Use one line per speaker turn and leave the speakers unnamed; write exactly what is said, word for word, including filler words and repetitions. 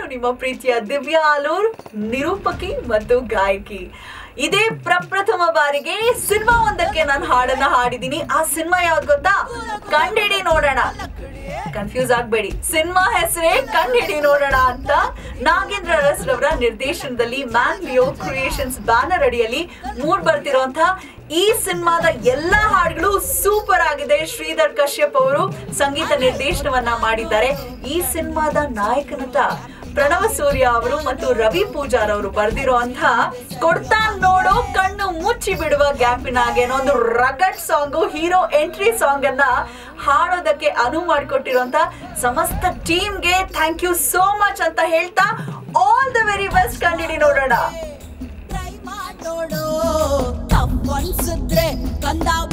ನಿಮ್ಮ ಪ್ರೀತಿಯ ದಿವ್ಯಾ ಆಲೂರ್, ನಿರೂಪಕಿ ಮತ್ತು ಗಾಯಕಿ. ಇದೇ ಪ್ರಪ್ರಥಮ ಬಾರಿಗೆ ಸಿನಿಮಾ ಒಂದಕ್ಕೆ ನಾನು ಹಾಡನ್ನ ಹಾಡಿದ್ದೀನಿ. ಆ ಸಿನಿಮಾ ಯಾವ್ದು ಗೊತ್ತಾ? ಕಂಡಿಡಿ ನೋಡೋಣ. ಕನ್ಫ್ಯೂಸ್ ಆಗ್ಬೇಡಿ, ಸಿನಿಮಾ ಹೆಸರೇ ಕಂಡಿಡಿ ನೋಡೋಣ ಅಂತ. ನಾಗೇಂದ್ರ ಅವರ ನಿರ್ದೇಶನದಲ್ಲಿ ಮ್ಯಾನ್ ಲಿಯೋ ಕ್ರಿಯೇಷನ್ಸ್ ಬ್ಯಾನರ್ ಅಡಿಯಲ್ಲಿ ಮೂಡ್ ಬರ್ತಿರೋಂತ ಈ ಸಿನಿಮಾದ ಎಲ್ಲಾ ಹಾಡುಗಳು ಸೂಪರ್ ಆಗಿದೆ. ಶ್ರೀಧರ್ ಕಶ್ಯಪ್ ಅವರು ಸಂಗೀತ ನಿರ್ದೇಶನವನ್ನ ಮಾಡಿದ್ದಾರೆ. ಈ ಸಿನಿಮಾದ ನಾಯಕ ನಟ ಪ್ರಣವ ಸೂರ್ಯ ಅವರು ಮತ್ತು ರವಿ ಪೂಜಾರ್ ಅವರು ಬರೆದಿರುವಂತ ಕೊಡ್ತಾ ನೋಡೋ ಕಣ್ಣು ಮುಚ್ಚಿ ಬಿಡುವ ಗ್ಯಾಪಿನಾಗೆ ಅನ್ನೋ ಒಂದು rugged song, hero entry song ಅನ್ನ ಹಾಡೋದಕ್ಕೆ ಅನುವು ಮಾಡಿಕೊಟ್ಟಿರುವಂತ ಸಮಸ್ತ ಟೀಮ್ಗೆ ಥ್ಯಾಂಕ್ ಯು ಸೋ ಮಚ್ ಅಂತ ಹೇಳ್ತಾ ಆಲ್ ದ ವೆರಿ ಬೆಸ್ಟ್. ಕಂಡಿಡಿ ನೋಡೋಣ.
ಅನ್ಸಿದ್ರೆ ಕಂದ